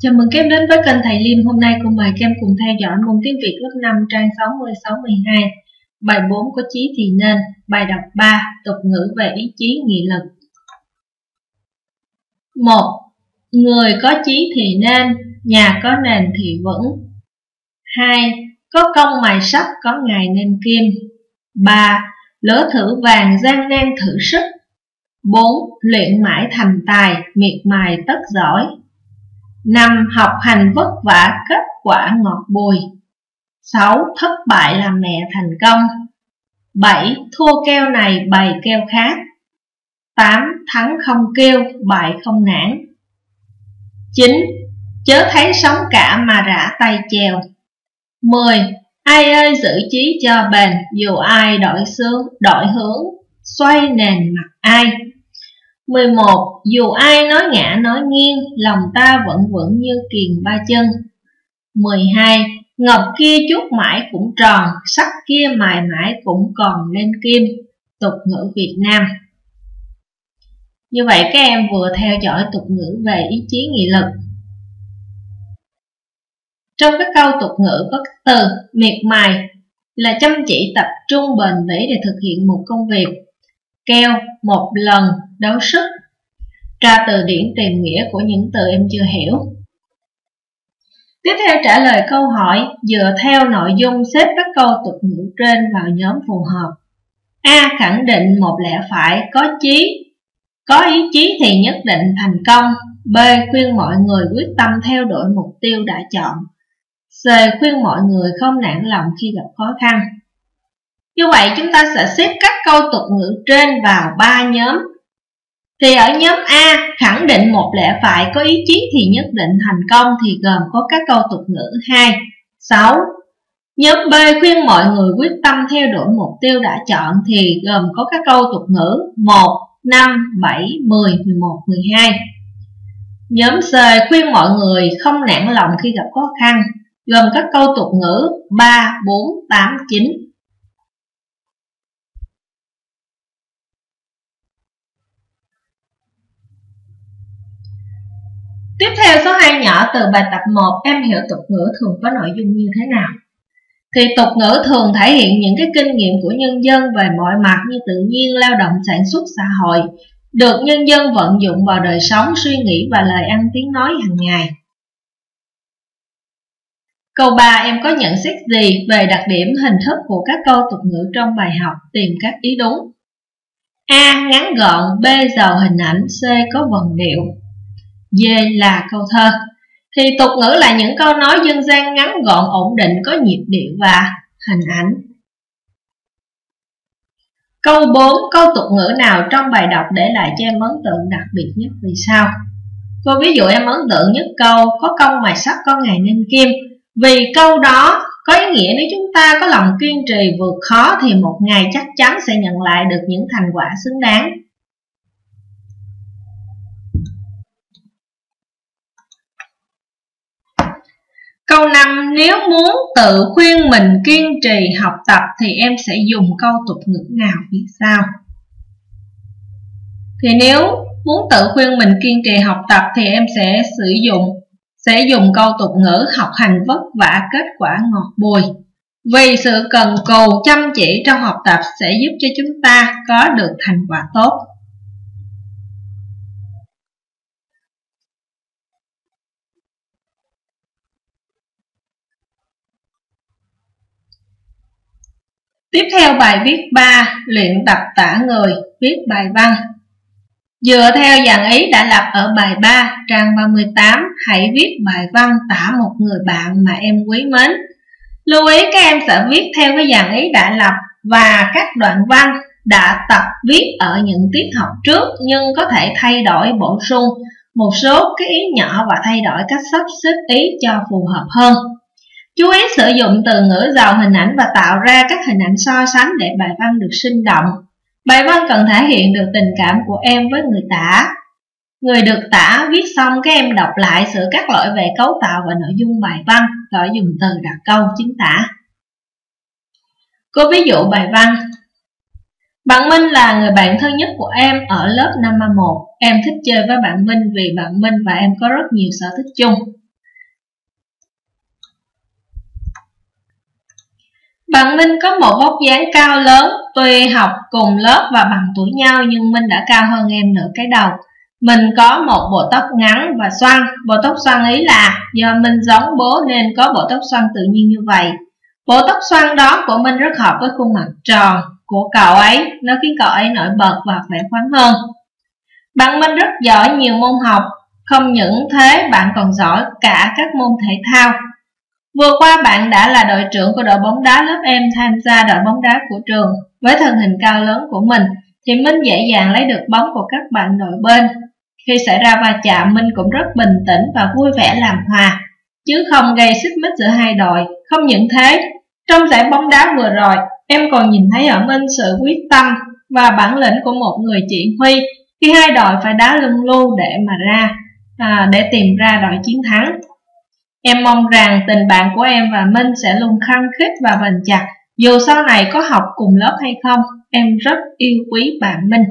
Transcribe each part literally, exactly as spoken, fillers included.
Chào mừng các em đến với kênh Thầy Liêm. Hôm nay cô mời các em cùng theo dõi môn tiếng Việt lớp năm trang sáu mươi sáu mươi hai, bài bốn có chí thì nên, bài đọc ba, tục ngữ về ý chí nghị lực. một. Người có chí thì nên, nhà có nền thì vững. hai. Có công mài sắt, có ngày nên kim. ba. Lửa thử vàng, gian nan thử sức. bốn. Luyện mãi thành tài, miệt mài tất giỏi. năm. Học hành vất vả, kết quả ngọt bùi. sáu. Thất bại là mẹ thành công. bảy. Thua keo này, bày keo khác. tám. Thắng không kêu, bại không nản. chín. Chớ thấy sóng cả mà rã tay chèo. mười. Ai ơi giữ chí cho bền, dù ai đổi xướng, đổi hướng, xoay nền mặt ai. mười một. Dù ai nói ngã nói nghiêng, lòng ta vẫn vững như kiềng ba chân. mười hai. Ngọc kia chuốt mãi cũng tròn, sắt kia mài mãi cũng còn nên kim. Tục ngữ Việt Nam. Như vậy các em vừa theo dõi tục ngữ về ý chí nghị lực. Trong các câu tục ngữ có các từ miệt mài là chăm chỉ tập trung bền bỉ để thực hiện một công việc. Keo, một lần, đấu sức. Tra từ điển tìm nghĩa của những từ em chưa hiểu. Tiếp theo trả lời câu hỏi dựa theo nội dung xếp các câu tục ngữ trên vào nhóm phù hợp. A. Khẳng định một lẽ phải, có chí, có ý chí thì nhất định thành công. B. Khuyên mọi người quyết tâm theo đuổi mục tiêu đã chọn. C. Khuyên mọi người không nản lòng khi gặp khó khăn. Như vậy chúng ta sẽ xếp các câu tục ngữ trên vào ba nhóm. Thì ở nhóm A, khẳng định một lẽ phải, có ý chí thì nhất định thành công thì gồm có các câu tục ngữ hai, sáu. Nhóm B, khuyên mọi người quyết tâm theo đuổi mục tiêu đã chọn thì gồm có các câu tục ngữ một, năm, bảy, mười, mười một, mười hai. Nhóm C, khuyên mọi người không nản lòng khi gặp khó khăn, gồm các câu tục ngữ ba, bốn, tám, chín. Tiếp theo số hai nhỏ từ bài tập một, em hiểu tục ngữ thường có nội dung như thế nào? Thì tục ngữ thường thể hiện những cái kinh nghiệm của nhân dân về mọi mặt như tự nhiên, lao động, sản xuất, xã hội, được nhân dân vận dụng vào đời sống, suy nghĩ và lời ăn tiếng nói hàng ngày. Câu ba, em có nhận xét gì về đặc điểm hình thức của các câu tục ngữ trong bài học? Tìm các ý đúng. A. Ngắn gọn. B. Giàu hình ảnh. C. Có vần điệu. D. Là câu thơ. Thì tục ngữ là những câu nói dân gian ngắn gọn, ổn định, có nhịp điệu và hình ảnh. Câu bốn, câu tục ngữ nào trong bài đọc để lại cho em ấn tượng đặc biệt nhất, vì sao? Cô ví dụ em ấn tượng nhất câu có công mài sắt, có ngày nên kim. Vì câu đó có ý nghĩa nếu chúng ta có lòng kiên trì vượt khó thì một ngày chắc chắn sẽ nhận lại được những thành quả xứng đáng. Câu năm, nếu muốn tự khuyên mình kiên trì học tập thì em sẽ dùng câu tục ngữ nào, vì sao? Thì nếu muốn tự khuyên mình kiên trì học tập thì em sẽ sử dụng sẽ dùng câu tục ngữ học hành vất vả, kết quả ngọt bùi. Vì sự cần cù chăm chỉ trong học tập sẽ giúp cho chúng ta có được thành quả tốt. Tiếp theo bài viết ba, luyện tập tả người, viết bài văn. Dựa theo dàn ý đã lập ở bài ba, trang ba mươi tám, hãy viết bài văn tả một người bạn mà em quý mến. Lưu ý các em sẽ viết theo cái dàn ý đã lập và các đoạn văn đã tập viết ở những tiết học trước, nhưng có thể thay đổi bổ sung một số cái ý nhỏ và thay đổi cách sắp xếp ý cho phù hợp hơn. Chú ý sử dụng từ ngữ giàu hình ảnh và tạo ra các hình ảnh so sánh để bài văn được sinh động. Bài văn cần thể hiện được tình cảm của em với người tả. Người được tả viết xong các em đọc lại, sửa các lỗi về cấu tạo và nội dung bài văn, rồi dùng từ đặt câu chính tả. Cô ví dụ bài văn. Bạn Minh là người bạn thân nhất của em ở lớp năm A một. Em thích chơi với bạn Minh vì bạn Minh và em có rất nhiều sở thích chung. Bạn Minh có một vóc dáng cao lớn, tuy học cùng lớp và bằng tuổi nhau nhưng Minh đã cao hơn em nửa cái đầu. Mình có một bộ tóc ngắn và xoăn. Bộ tóc xoăn ý là do Minh giống bố nên có bộ tóc xoăn tự nhiên như vậy. Bộ tóc xoăn đó của Minh rất hợp với khuôn mặt tròn của cậu ấy, nó khiến cậu ấy nổi bật và khỏe khoắn hơn. Bạn Minh rất giỏi nhiều môn học, không những thế bạn còn giỏi cả các môn thể thao. Vừa qua bạn đã là đội trưởng của đội bóng đá lớp em tham gia đội bóng đá của trường. Với thân hình cao lớn của mình thì Minh dễ dàng lấy được bóng của các bạn đội bên. Khi xảy ra va chạm, Minh cũng rất bình tĩnh và vui vẻ làm hòa, chứ không gây xích mích giữa hai đội. Không những thế, trong giải bóng đá vừa rồi, em còn nhìn thấy ở Minh sự quyết tâm và bản lĩnh của một người chỉ huy khi hai đội phải đá lưng lưu để mà ra à, để tìm ra đội chiến thắng. Em mong rằng tình bạn của em và Minh sẽ luôn khăng khít và bền chặt, dù sau này có học cùng lớp hay không. Em rất yêu quý bạn Minh.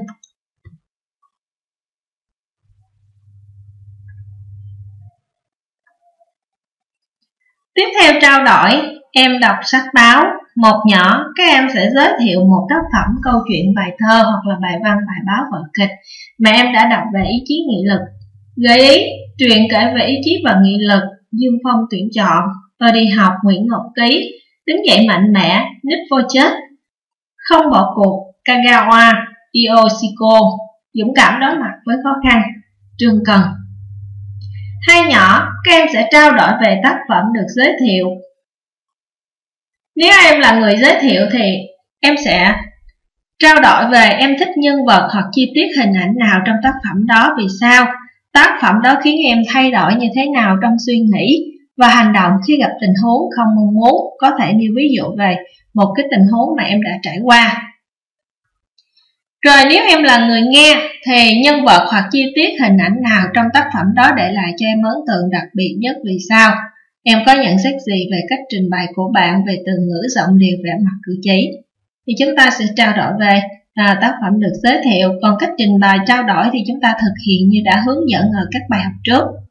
Tiếp theo trao đổi, em đọc sách báo. Một nhỏ, các em sẽ giới thiệu một tác phẩm, câu chuyện, bài thơ hoặc là bài văn, bài báo, vở kịch mà em đã đọc về ý chí nghị lực. Gợi ý, truyện kể về ý chí và nghị lực, Dương Phong tuyển chọn, Tôi đi học, Nguyễn Ngọc Ký, Đứng dậy mạnh mẽ, Nít vô chết, Không bỏ cuộc, Kagawa, Ioshiko, Dũng cảm đối mặt với khó khăn, Trương Cần. Hai nhỏ, các em sẽ trao đổi về tác phẩm được giới thiệu. Nếu em là người giới thiệu thì em sẽ trao đổi về em thích nhân vật hoặc chi tiết hình ảnh nào trong tác phẩm đó, vì sao, tác phẩm đó khiến em thay đổi như thế nào trong suy nghĩ và hành động khi gặp tình huống không mong muốn. Có thể nêu ví dụ về một cái tình huống mà em đã trải qua. Rồi nếu em là người nghe thì nhân vật hoặc chi tiết hình ảnh nào trong tác phẩm đó để lại cho em ấn tượng đặc biệt nhất, vì sao? Em có nhận xét gì về cách trình bày của bạn về từ ngữ, giọng điệu, vẻ mặt, cử chỉ? Thì chúng ta sẽ trao đổi về à, tác phẩm được giới thiệu. Còn cách trình bày trao đổi thì chúng ta thực hiện như đã hướng dẫn ở các bài học trước.